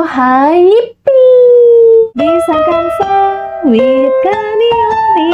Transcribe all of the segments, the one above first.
Hype bisa Canva with Kanioni.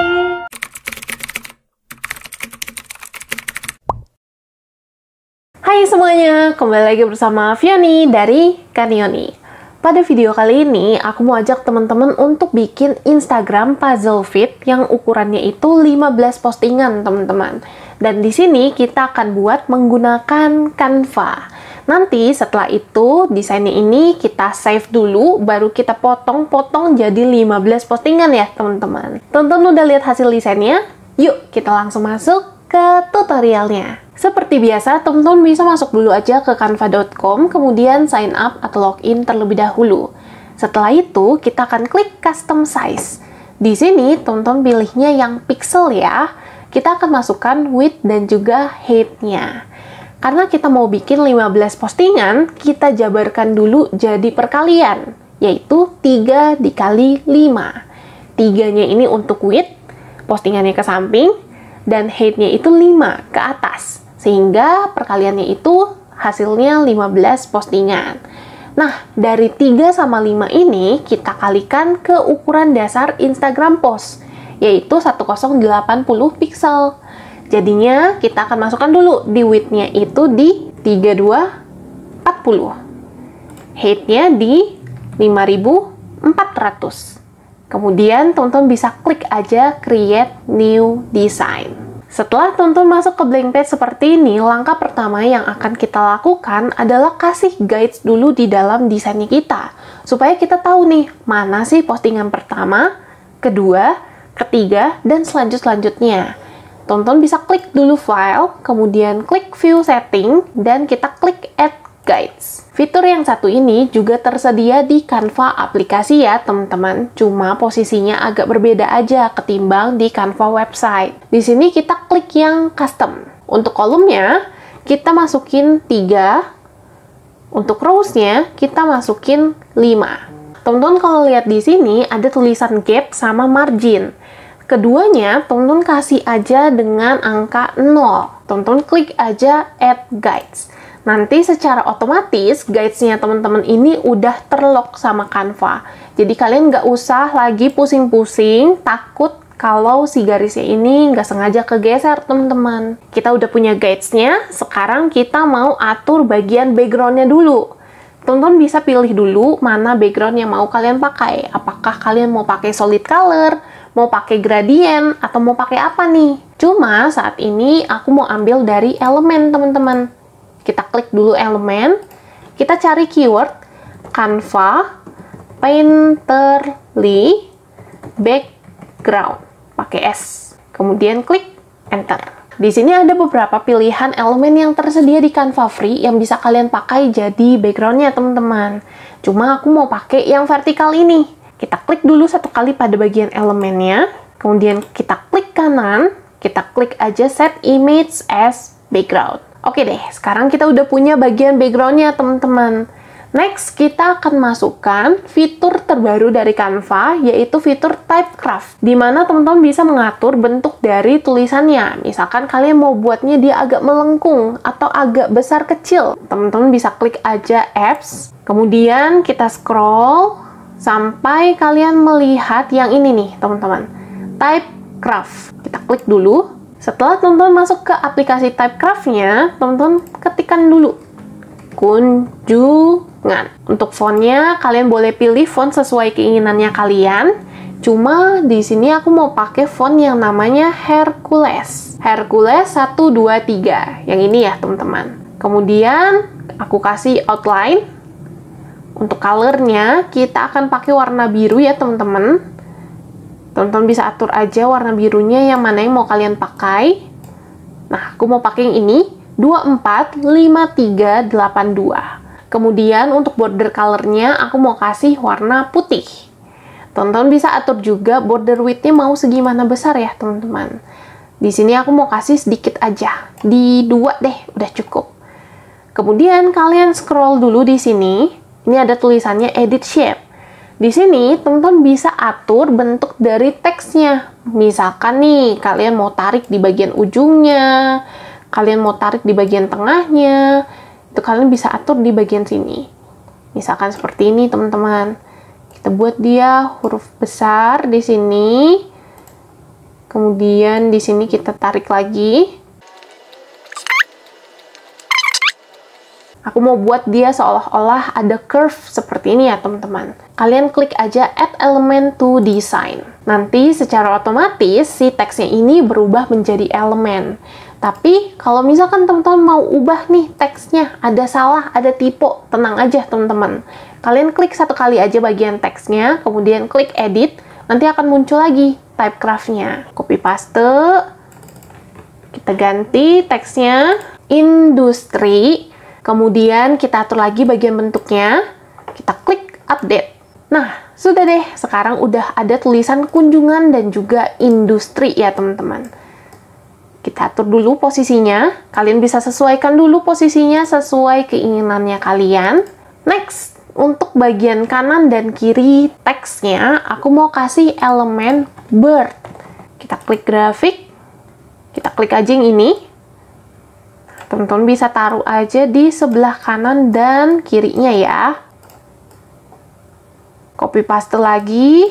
Hai semuanya, kembali lagi bersama Fioni dari Kanioni. Pada video kali ini, aku mau ajak teman-teman untuk bikin Instagram puzzle feed yang ukurannya itu 15 postingan, teman-teman. Dan di sini kita akan buat menggunakan Canva. Nanti setelah itu, desainnya ini kita save dulu, baru kita potong-potong jadi 15 postingan ya, teman-teman. Tonton udah lihat hasil desainnya? Yuk, kita langsung masuk ke tutorialnya. Seperti biasa, teman-teman bisa masuk dulu aja ke canva.com, kemudian sign up atau login terlebih dahulu. Setelah itu, kita akan klik custom size. Di sini, teman-teman pilihnya yang pixel ya. Kita akan masukkan width dan juga height-nya. Karena kita mau bikin 15 postingan, kita jabarkan dulu jadi perkalian, yaitu 3 dikali 5. 3-nya ini untuk width, postingannya ke samping, dan height-nya itu 5 ke atas. Sehingga perkaliannya itu hasilnya 15 postingan. Nah, dari 3 sama 5 ini kita kalikan ke ukuran dasar Instagram post, yaitu 1080 pixel. Jadinya kita akan masukkan dulu di width-nya itu di 3240. Height-nya di 5400. Kemudian teman-teman bisa klik aja create new design. Setelah teman-teman masuk ke blank page seperti ini, langkah pertama yang akan kita lakukan adalah kasih guides dulu di dalam desainnya kita. Supaya kita tahu nih, mana sih postingan pertama, kedua, ketiga, dan selanjutnya. Teman-teman bisa klik dulu file, kemudian klik view setting, dan kita klik add guides. Fitur yang satu ini juga tersedia di Canva aplikasi ya teman-teman, cuma posisinya agak berbeda aja ketimbang di Canva website. Di sini kita klik yang custom. Untuk kolomnya, kita masukin 3. Untuk rows-nya, kita masukin 5. Teman-teman kalau lihat di sini ada tulisan gap sama margin. Keduanya, teman-teman kasih aja dengan angka 0. Teman-teman klik aja add guides. Nanti secara otomatis guides-nya teman-teman ini udah terlock sama Canva. Jadi kalian nggak usah lagi pusing-pusing, takut kalau si garisnya ini nggak sengaja kegeser, teman-teman. Kita udah punya guides-nya, sekarang kita mau atur bagian background-nya dulu. Teman-teman bisa pilih dulu mana background yang mau kalian pakai. Apakah kalian mau pakai solid color, mau pakai gradient, atau mau pakai apa nih? Cuma saat ini aku mau ambil dari elemen, teman-teman. Kita klik dulu elemen, kita cari keyword Canva Painterly Background, pakai S. Kemudian klik enter. Di sini ada beberapa pilihan elemen yang tersedia di Canva Free yang bisa kalian pakai jadi backgroundnya, teman-teman. Cuma aku mau pakai yang vertikal ini. Kita klik dulu satu kali pada bagian elemennya, kemudian kita klik kanan, kita klik aja set image as background. Oke deh, sekarang kita udah punya bagian backgroundnya, teman-teman. Next, kita akan masukkan fitur terbaru dari Canva, yaitu fitur Typecraft, di mana teman-teman bisa mengatur bentuk dari tulisannya. Misalkan kalian mau buatnya dia agak melengkung atau agak besar kecil, teman-teman bisa klik aja apps, kemudian kita scroll sampai kalian melihat yang ini nih, teman-teman. Typecraft. Kita klik dulu. Setelah teman-teman masuk ke aplikasi Typecraft-nya, teman-teman ketikkan dulu kunjungan. Untuk fontnya, kalian boleh pilih font sesuai keinginannya kalian. Cuma di sini aku mau pakai font yang namanya Hercules. Hercules 123. Yang ini ya, teman-teman. Kemudian, aku kasih outline. Untuk color-nya, kita akan pakai warna biru ya, teman-teman. Teman-teman bisa atur aja warna birunya yang mana yang mau kalian pakai. Nah, aku mau pakai yang ini, 245382. Kemudian untuk border color-nya, aku mau kasih warna putih. Teman-teman bisa atur juga border width-nya mau segimana besar ya, teman-teman. Di sini aku mau kasih sedikit aja, di 2 deh, udah cukup. Kemudian kalian scroll dulu di sini, ini ada tulisannya edit shape. Di sini, teman-teman bisa atur bentuk dari teksnya. Misalkan nih, kalian mau tarik di bagian ujungnya, kalian mau tarik di bagian tengahnya, itu kalian bisa atur di bagian sini. Misalkan seperti ini, teman-teman. Kita buat dia huruf besar di sini. Kemudian di sini kita tarik lagi. Aku mau buat dia seolah-olah ada curve seperti ini ya, teman-teman. Kalian klik aja Add Element to Design. Nanti secara otomatis si teksnya ini berubah menjadi elemen. Tapi kalau misalkan teman-teman mau ubah nih teksnya, ada salah, ada typo, tenang aja teman-teman. Kalian klik satu kali aja bagian teksnya, kemudian klik Edit, nanti akan muncul lagi typecraft-nya. Copy paste, kita ganti teksnya, industri, kemudian kita atur lagi bagian bentuknya, kita klik Update. Nah, sudah deh, sekarang udah ada tulisan kunjungan dan juga industri ya teman-teman. Kita atur dulu posisinya, kalian bisa sesuaikan dulu posisinya sesuai keinginannya kalian. Next, untuk bagian kanan dan kiri teksnya, aku mau kasih elemen bird. Kita klik grafik, kita klik aja yang ini. Teman-teman bisa taruh aja di sebelah kanan dan kirinya ya. Copy paste lagi,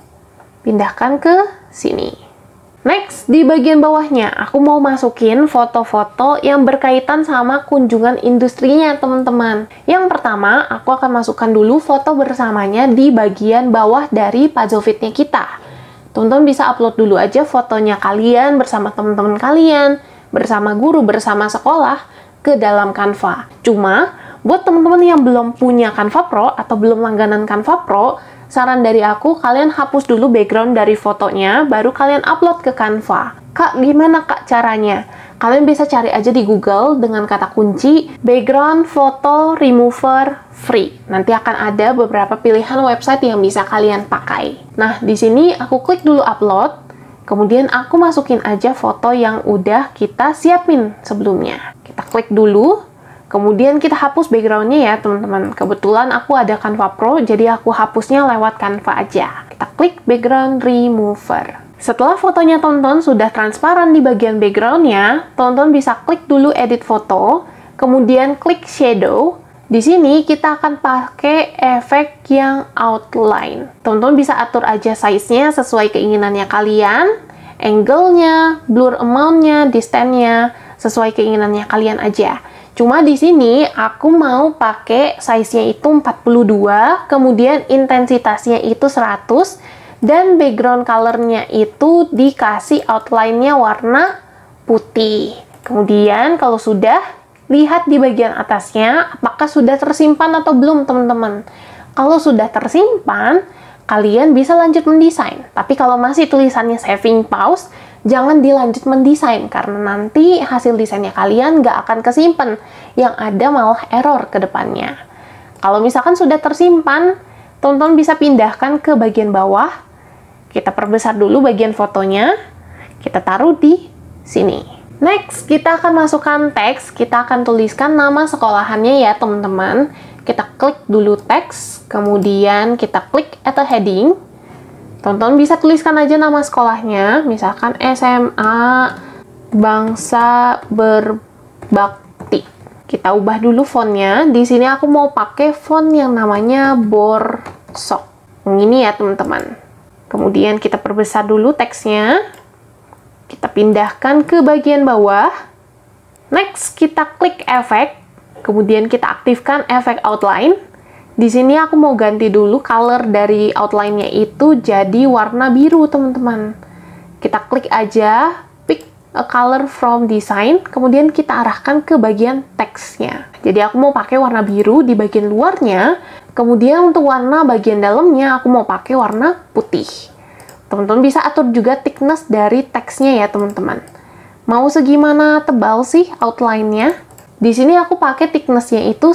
pindahkan ke sini. Next, di bagian bawahnya, aku mau masukin foto-foto yang berkaitan sama kunjungan industrinya, teman-teman. Yang pertama, aku akan masukkan dulu foto bersamanya di bagian bawah dari puzzle fit-nya kita. Teman-teman bisa upload dulu aja fotonya kalian bersama teman-teman kalian, bersama guru, bersama sekolah, ke dalam Canva. Cuma, buat teman-teman yang belum punya Canva Pro atau belum langganan Canva Pro, saran dari aku, kalian hapus dulu background dari fotonya, baru kalian upload ke Canva. Kak, gimana Kak caranya? Kalian bisa cari aja di Google dengan kata kunci background photo remover free. Nanti akan ada beberapa pilihan website yang bisa kalian pakai. Nah, di sini aku klik dulu upload, kemudian aku masukin aja foto yang udah kita siapin sebelumnya. Kita klik dulu, kemudian kita hapus backgroundnya ya teman-teman. Kebetulan aku ada Canva Pro, jadi aku hapusnya lewat Canva aja. Kita klik background remover. Setelah fotonya teman-teman sudah transparan di bagian backgroundnya, teman-teman bisa klik dulu edit foto, kemudian klik shadow. Di sini kita akan pakai efek yang outline. Teman-teman bisa atur aja size-nya sesuai keinginannya kalian, angle-nya, blur amount-nya, distance-nya, sesuai keinginannya kalian aja. Cuma di sini aku mau pakai size-nya itu 42, kemudian intensitasnya itu 100, dan background color-nya itu dikasih outline-nya warna putih. Kemudian kalau sudah, lihat di bagian atasnya apakah sudah tersimpan atau belum teman-teman. Kalau sudah tersimpan, kalian bisa lanjut mendesain. Tapi kalau masih tulisannya saving pause, jangan dilanjut mendesain, karena nanti hasil desainnya kalian nggak akan kesimpan, yang ada malah error ke depannya. Kalau misalkan sudah tersimpan, teman-teman bisa pindahkan ke bagian bawah, kita perbesar dulu bagian fotonya, kita taruh di sini. Next, kita akan masukkan teks, kita akan tuliskan nama sekolahannya ya teman-teman. Kita klik dulu teks, kemudian kita klik add a heading. Teman-teman bisa tuliskan aja nama sekolahnya, misalkan SMA Bangsa Berbakti. Kita ubah dulu fontnya. Di sini aku mau pakai font yang namanya Borsok. Yang ini ya teman-teman. Kemudian kita perbesar dulu teksnya. Kita pindahkan ke bagian bawah. Next, kita klik efek. Kemudian kita aktifkan efek outline. Di sini aku mau ganti dulu color dari outline-nya itu jadi warna biru, teman-teman. Kita klik aja, pick a color from design, kemudian kita arahkan ke bagian teksnya. Jadi aku mau pakai warna biru di bagian luarnya, kemudian untuk warna bagian dalamnya aku mau pakai warna putih. Teman-teman bisa atur juga thickness dari teksnya ya, teman-teman. Mau segimana tebal sih outline-nya? Di sini aku pakai thickness-nya itu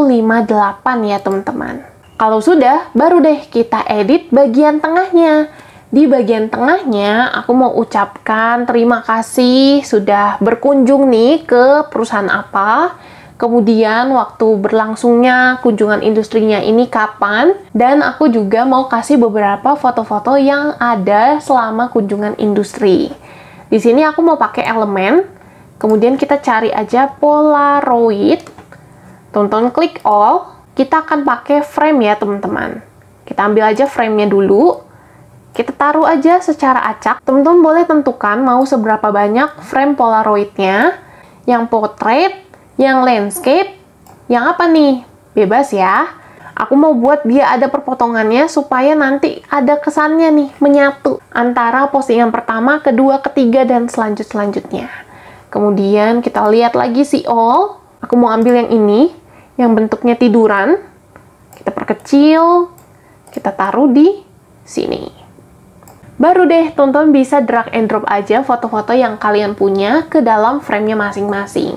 158 ya teman-teman. Kalau sudah, baru deh kita edit bagian tengahnya. Di bagian tengahnya, aku mau ucapkan terima kasih sudah berkunjung nih ke perusahaan apa. Kemudian waktu berlangsungnya kunjungan industrinya ini kapan. Dan aku juga mau kasih beberapa foto-foto yang ada selama kunjungan industri. Di sini aku mau pakai elemen. Kemudian kita cari aja Polaroid, tonton klik all, kita akan pakai frame ya teman-teman. Kita ambil aja frame-nya dulu. Kita taruh aja secara acak. Teman-teman boleh tentukan mau seberapa banyak frame Polaroid-nya. Yang portrait, yang landscape, yang apa nih? Bebas ya. Aku mau buat dia ada perpotongannya supaya nanti ada kesannya nih, menyatu antara postingan pertama, kedua, ketiga, dan selanjutnya. Kemudian kita lihat lagi si all. Aku mau ambil yang ini, yang bentuknya tiduran. Kita perkecil, kita taruh di sini. Baru deh, teman-teman bisa drag and drop aja foto-foto yang kalian punya ke dalam frame-nya masing-masing.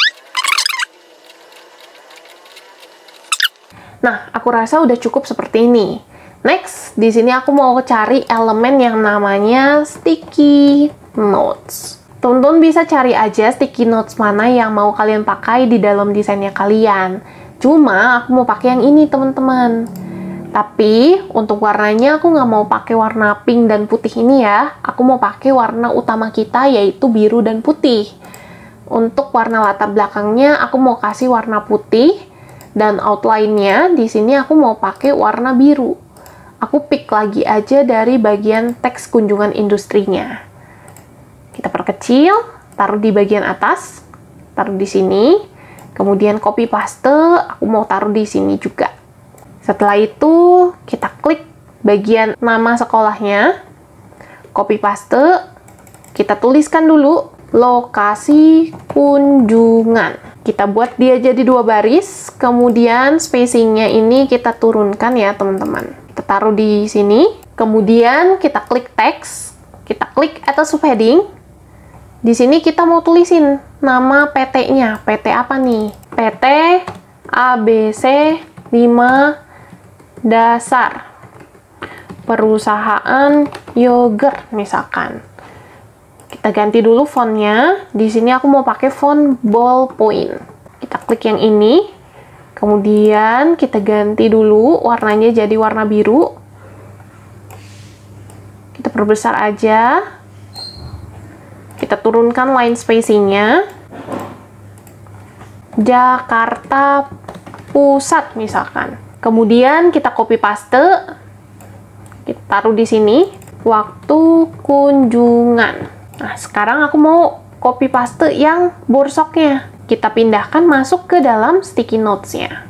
Nah, aku rasa udah cukup seperti ini. Next, di sini aku mau cari elemen yang namanya sticky notes. Teman-teman bisa cari aja sticky notes mana yang mau kalian pakai di dalam desainnya kalian. Cuma aku mau pakai yang ini teman-teman. Tapi untuk warnanya aku nggak mau pakai warna pink dan putih ini ya. Aku mau pakai warna utama kita yaitu biru dan putih. Untuk warna latar belakangnya aku mau kasih warna putih dan outline-nya di sini aku mau pakai warna biru. Aku pick lagi aja dari bagian teks kunjungan industrinya. Kita perkecil, taruh di bagian atas, taruh di sini, kemudian copy paste, aku mau taruh di sini juga. Setelah itu, kita klik bagian nama sekolahnya, copy paste, kita tuliskan dulu lokasi kunjungan. Kita buat dia jadi 2 baris, kemudian spacingnya ini kita turunkan ya teman-teman. Kita taruh di sini, kemudian kita klik teks, kita klik atas subheading. Di sini kita mau tulisin nama PT-nya. PT apa nih? PT ABC 5 Dasar Perusahaan Yogurt misalkan. Kita ganti dulu fontnya. Di sini aku mau pakai font ballpoint. Kita klik yang ini. Kemudian kita ganti dulu warnanya jadi warna biru. Kita perbesar aja. Kita turunkan line spacing-nya. Jakarta Pusat misalkan. Kemudian kita copy paste. Kita taruh di sini. Waktu kunjungan. Nah, sekarang aku mau copy paste yang borsoknya. Kita pindahkan masuk ke dalam sticky notes-nya.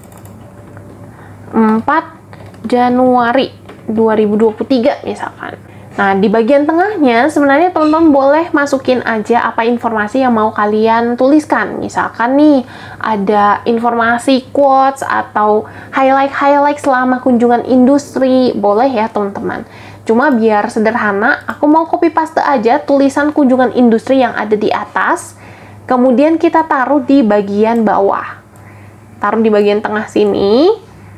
4 Januari 2023 misalkan. Nah, di bagian tengahnya sebenarnya teman-teman boleh masukin aja apa informasi yang mau kalian tuliskan. Misalkan nih, ada informasi quotes atau highlight-highlight selama kunjungan industri. Boleh ya teman-teman. Cuma biar sederhana, aku mau copy paste aja tulisan kunjungan industri yang ada di atas. Kemudian kita taruh di bagian bawah. Taruh di bagian tengah sini.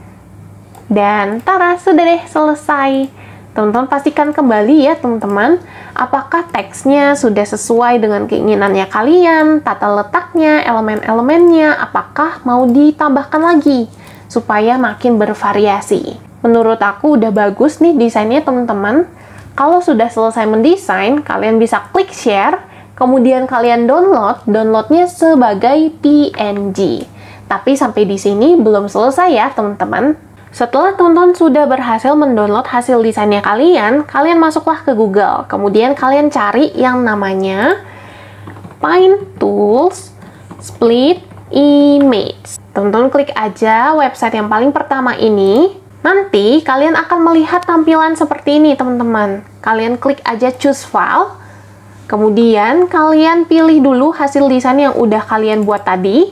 Dan tara, sudah deh selesai. Teman-teman pastikan kembali ya teman-teman, apakah teksnya sudah sesuai dengan keinginannya kalian, tata letaknya, elemen-elemennya, apakah mau ditambahkan lagi supaya makin bervariasi. Menurut aku udah bagus nih desainnya teman-teman. Kalau sudah selesai mendesain, kalian bisa klik share, kemudian kalian downloadnya sebagai PNG. Tapi sampai di sini belum selesai ya teman-teman. Setelah teman-teman sudah berhasil mendownload hasil desainnya kalian masuklah ke Google. Kemudian kalian cari yang namanya Paint Tools Split Image. Teman-teman klik aja website yang paling pertama ini. Nanti kalian akan melihat tampilan seperti ini teman-teman. Kalian klik aja Choose File. Kemudian kalian pilih dulu hasil desain yang udah kalian buat tadi.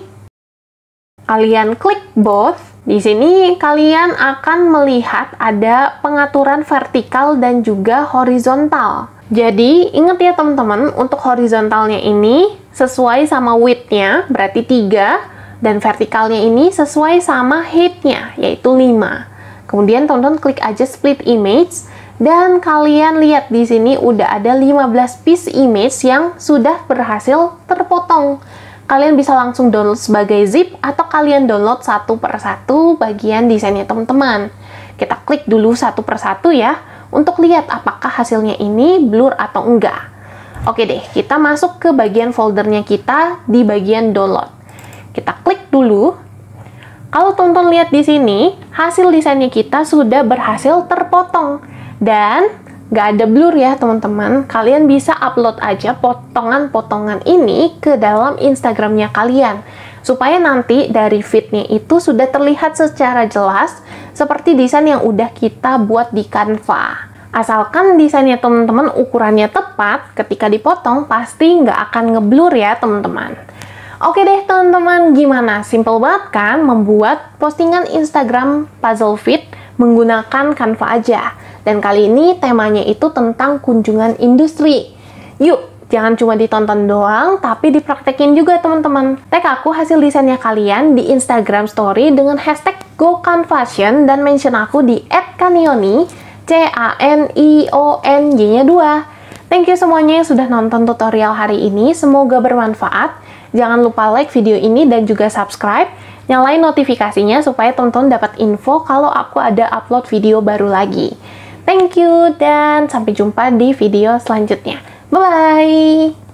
Kalian klik Both. Di sini kalian akan melihat ada pengaturan vertikal dan juga horizontal. Jadi ingat ya teman-teman, untuk horizontalnya ini sesuai sama width-nya, berarti 3, dan vertikalnya ini sesuai sama height-nya, yaitu 5. Kemudian teman-teman klik aja split image, dan kalian lihat di sini udah ada 15 piece image yang sudah berhasil terpotong. Kalian bisa langsung download sebagai zip atau kalian download satu per satu bagian desainnya teman-teman. Kita klik dulu satu per satu ya, untuk lihat apakah hasilnya ini blur atau enggak. Oke deh, kita masuk ke bagian foldernya kita di bagian download. Kita klik dulu, Kalau teman-teman lihat di sini, hasil desainnya kita sudah berhasil terpotong. Dan nggak ada blur ya teman-teman. Kalian bisa upload aja potongan-potongan ini ke dalam Instagramnya kalian. Supaya nanti dari feed-nya itu sudah terlihat secara jelas seperti desain yang udah kita buat di Canva. Asalkan desainnya teman-teman ukurannya tepat, ketika dipotong pasti nggak akan ngeblur ya teman-teman. Oke deh teman-teman, gimana? Simple banget kan membuat postingan Instagram puzzle feed menggunakan Canva aja. Dan kali ini temanya itu tentang kunjungan industri. Yuk, jangan cuma ditonton doang, tapi dipraktekin juga teman-teman. Tag aku hasil desainnya kalian di Instagram story dengan hashtag GoCanFashion dan mention aku di @kanioni, CANIONY-nya 2. Thank you semuanya yang sudah nonton tutorial hari ini, semoga bermanfaat. Jangan lupa like video ini dan juga subscribe, nyalain notifikasinya supaya teman-teman dapat info kalau aku ada upload video baru lagi. Thank you dan sampai jumpa di video selanjutnya. Bye-bye!